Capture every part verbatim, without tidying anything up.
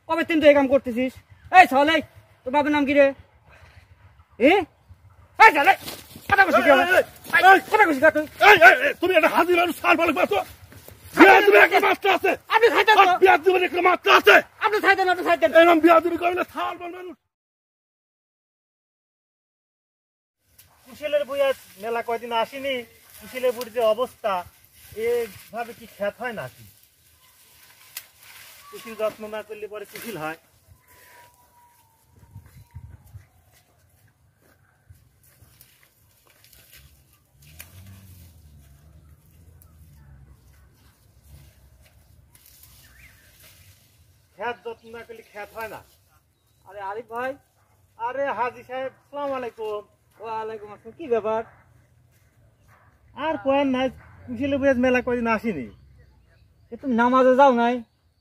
কবে দিন তো এই কাম করতেছিস? এই চলে, তোর বাবার নাম কি রে? এ তুমি একটা হাজির মানুষ সার বলে পাচ্ছ, তুমি একটা মাত্রা আছে, আপনি খাইতেন বিয়ার দিবেন একটা মাত্রা আছে, আপনি খাইতেন আপনি খাইতেন এরকম বিয়া দিবি কবে না সার বল মানুষ। কুশিলের বইয়া মেলা কয়দিন আসেনি, কুশিলের বুড়ির যে অবস্থা এভাবে কি খ্যাত হয় নাকি? কুশিল যত্ন না করলে পরে কুশিল হয়। খ্যাত যত্ন না করলে খ্যাত হয় না। আরে আরিফ ভাই। আরে হাজি সাহেব, সালাম আলাইকুম। ওয়ালাইকুম আসসালাম। কি ব্যাপার? আর কয়েন নাই, কুশিলের বইয়া মেলা কয়দিন আসেনি। তুমি নামাজে যাও নাই?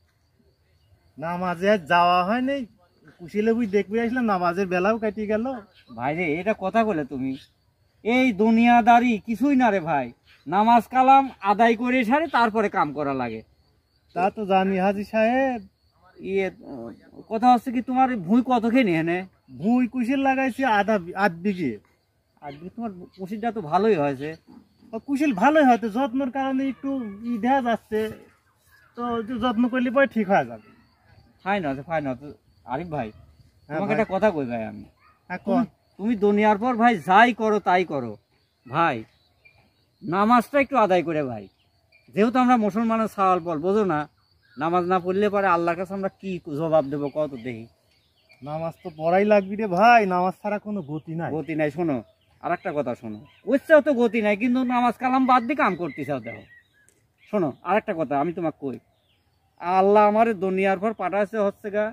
নামাজে যাওয়া হয় নাই, কুশিলে বুঝ দেখবে আসলাম, নামাজের বেলাও কাটিয়ে গেল। ভাই রে, এটা কথা বলে তুমি, এই দুনিয়াদারি কিছুই না রে ভাই। নামাজ কালাম আদায় করে সারে তারপরে কাম করা লাগে। তা তো জানি হাজি সাহেব। ইয়ে কথা হচ্ছে কি, তোমার ভুঁই কতখানি এনে? ভুঁই কুশিল লাগাইছি আধা আধ বিঘে। আজকে তোমার কুশিলটা তো ভালোই হয়েছে। কুশিল ভালোই হয়তো, যত্নের কারণে একটু ই দেখা যাচ্ছে, তো একটু যত্ন করলে পরে ঠিক হয়ে যাবে। ফাইন আছে ফাইন আছে। আরিফ ভাই, তোমাকে একটা কথা কই ভাই আমি। তুমি তুমি দুনিয়ার পর ভাই যাই করো তাই করো ভাই, নামাজটা একটু আদায় করে ভাই। যেহেতু আমরা মুসলমানের সাওয়াল বল বোঝো না, নামাজ না পড়লে পরে আল্লাহর কাছে আমরা কি জবাব দেবো কত দেখি। নামাজ তো পড়াই লাগবি রে ভাই, নামাজ ছাড়া কোনো গতি নাই। গতি নাই। শোনো আর একটা কথা শোনো, উচ্চাও তো গতি নাই, কিন্তু নামাজ কালাম বাদ দিয়ে কাম করতেছাও দেখো। শোনো আর একটা কথা আমি তোমাকে কই, আল্লাহ আমার দুনিয়ার পর পাঠাইছে হচ্ছে গা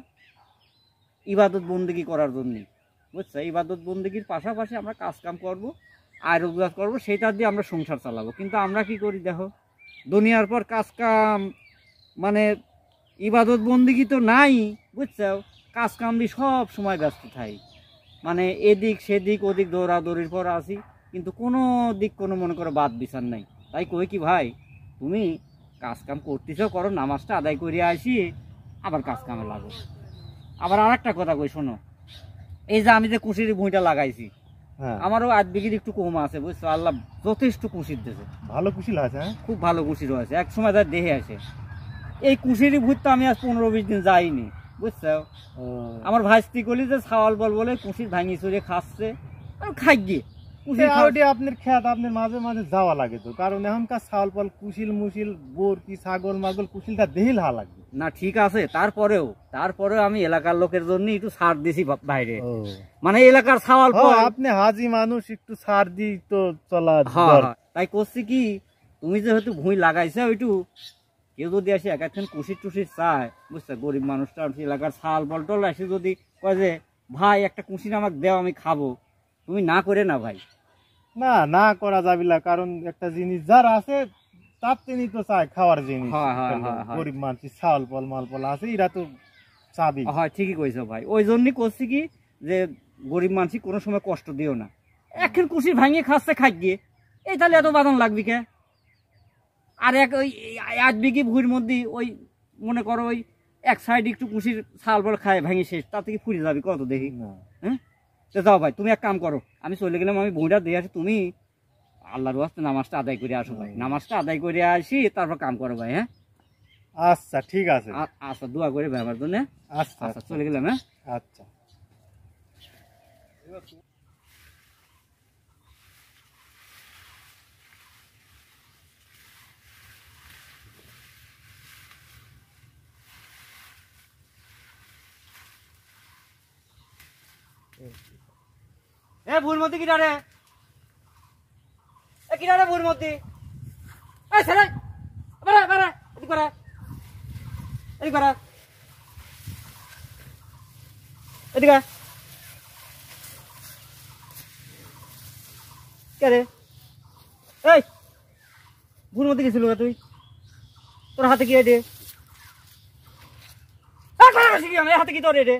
ইবাদত বন্দেগী করার জন্য, বুঝছো? ইবাদত বন্দেগীর পাশাপাশি আমরা কাজ কাম করবো, আয় রোজগার করবো, সেটা দিয়ে আমরা সংসার চালাবো। কিন্তু আমরা কি করি দেখো, দুনিয়ার পর কাজ কাম মানে ইবাদত বন্দেগী তো নাই, বুঝছো? কাজ কাম দিয়ে সব সময় ব্যস্ত থাই, মানে এদিক সেদিক ওদিক দৌড়াদৌড়ির পর আসি, কিন্তু কোনো দিক কোনো মনে করো বাদ বিচার নাই। তাই কই কি ভাই, তুমি কাজ কাম করতেছ করো, নামাজটা আদায় করিয়া আসি আবার কাজ কামে লাগো। আবার আর একটা কথা কই শোনো, এই যে আমি যে কুশির ভুঁইটা লাগাইছি, আমারও আধ বিঘির একটু কম আছে, বুঝছো? আল্লাহ যথেষ্ট কুশির দিয়েছে, ভালো কুশিল আছে, খুব ভালো কুশির হয়েছে। এক সময় তার দেহে আসে এই কুশির ভুঁইটা আমি আজ পনেরো বিশ দিন যাইনি, বুঝছো? আমার ভাইস্তি কলি যে ছাওয়াল বল বলে কুশির ভাঙি চুরে খাচ্ছে, খাই গিয়ে আপনার খেত আপনার মাঝে মাঝে যাওয়া লাগে তো, কারণ এখনকার ছাওয়াল পল কুশিল মুশিল বোর কি ছাগল মাগল কুশিলটা দেহিল হা লাগবে না। ঠিক আছে, তারপরেও তারপরেও আমি এলাকার লোকের জন্য একটু ছাড় দিছি বাইরে, মানে এলাকার ছাওয়াল পল। আপনি হাজি মানুষ, একটু ছাড় দিই তো চলা। তাই করছি কি, তুমি যেহেতু ভুঁই লাগাইছে ওইটু, কেউ যদি আসে এক একখান কুশির টুসির চায়, বুঝছো? গরিব মানুষটা এলাকার ছাল বল টল এসে যদি কয় যে ভাই একটা কুশির আমাকে দেও আমি খাবো, তুমি না করে না ভাই। না না করা যাবে না, কারণ একটা জিনিস যার আছে তার তিনি তো চায় খাওয়ার জিনিস। গরিব মানুষ ছাল পল মাল পল আছে, এরা তো চাবি। হয় ঠিকই কইছো ভাই, ওই জন্যই করছি কি যে গরিব মানুষ কোনো সময় কষ্ট দিও না। এখন কুশির ভাঙিয়ে খাচ্ছে খাই গিয়ে, এই তাহলে এত বাদন লাগবি কে? আর এক ওই আট বিঘি ভুঁইর মধ্যে ওই মনে করো ওই এক সাইড একটু কুশির ছাল বল খায় ভাঙি শেষ, তা থেকে ফুরে যাবি কত দেখি। হ্যাঁ যাও ভাই, তুমি এক কাম করো, আমি চলে গেলাম, আমি বইটা দিয়ে আসি, তুমি আল্লাহর ওয়াস্তে নামাজটা আদায় করে আসো ভাই। নামাজটা আদায় করে আসি তারপর কাম করো ভাই। হ্যাঁ আচ্ছা ঠিক আছে। আচ্ছা দোয়া করে ভাবার জন্য। আচ্ছা আচ্ছা চলে গেলাম। হ্যাঁ আচ্ছা। এ ভুঁইর মধ্যে কিটা রে, এ কিটা রে ভুঁইর মধ্যে, এই ছেড়ে বাড়া বাড়া এদিক বাড়া এদিক বাড়া এদিকে কে রে? এই ভুঁইর মধ্যে গেছিল তুই, তোর হাতে কি রে? হাতে কি তোর রে?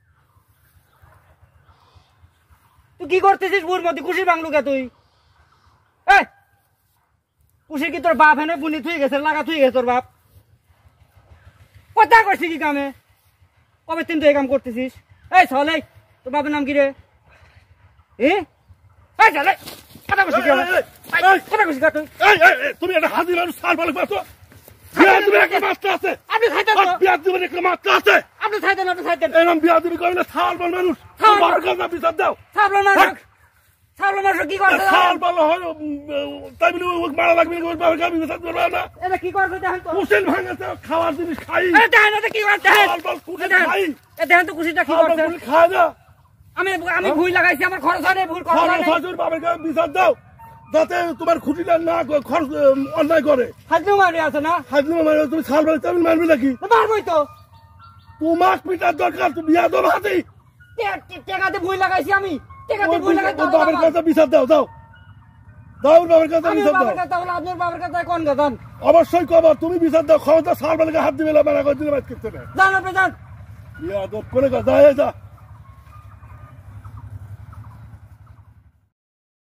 তুই কি করতেছিস ভুঁইর মধ্যে? কুশির বাংলু কে তুই? এই কুশির কি তোর বাপ এনে বুনি থুই গেছে, লাগা থুই গেছে তোর বাপ? কথা করছি কি কামে? কবে তিন তো এই কাম করতেছিস? এই ছলে তোর বাবার নাম কি রে? এ এই ছলে কথা কইছিস কি? কথা কইছিস তুই? এই এই তুমি একটা হাজির মানুষ সাল বলে পাচ্ছ তুমি একটা মাত্রা আছে আপনি খাইতেন না, বিয়া দিবেন একটা মাত্রা আছে আপনি খাইতেন আপনি খাইতেন এরকম বিয়া দিবি কই না সাল বল মানুষ তোমার কাছে বিচার দাও সাবলো না সাবলো না কি করতে সাল বল হয় তাই বলে মারা লাগবে না বাবার কাছে বিচার করবে না এটা কি করতে দেখেন তো কুশল ভাঙাতে খাওয়ার জিনিস খাই এই দেখেন এটা কি করতে সাল বল কুশল খাই এই দেখেন তো কুশিটা কি সাল করতে বল খায় না আমি আমি ভুল লাগাইছি আমার খরচ হয় ভুল খরচ হয় খরচ বাবার কাছে বিচার দাও যাতে তোমার খুশিটা না খরচ অন্যায় করে হাজলু মারি আছে না হাজলু মানে তুমি সাল বলে তুমি মারবে নাকি মারবই তো তোমাক পিটার দরকার তুমি বিয়া দেবো হাতে টেকাতে ভুল লাগাইছি আমি টেকাতে ভুল লাগাই বাবার কাছে বিচার দাও দাও দাও বাবার কাছে আমি বিচার দাও বাবার কাছে হলো আপনার বাবার কাছে কোন গাদান অবশ্যই কব তুমি বিচার দাও ক্ষমতা সাল বলে হাত দিবে না মানা করে দিলে বাদ করতে না জান আপনি জান বিয়া দপ করে যা যা